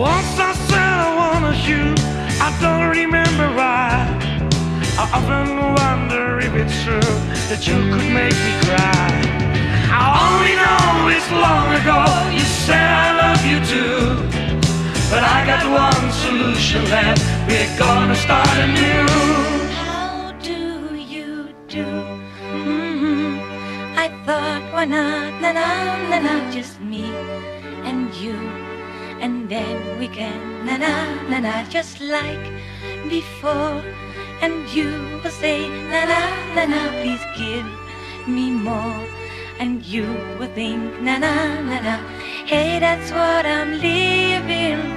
Once I said I wanna shoot, I don't remember why. I often wonder if it's true that you could make me cry. I only know it's long ago you said I love you too, but I got one solution left, we're gonna start anew. How do you do? I thought, why not, na-na, just me and you, and then we can, na-na, just like before. And you will say, na-na, please give me more. And you will think, na-na, hey, that's what I'm living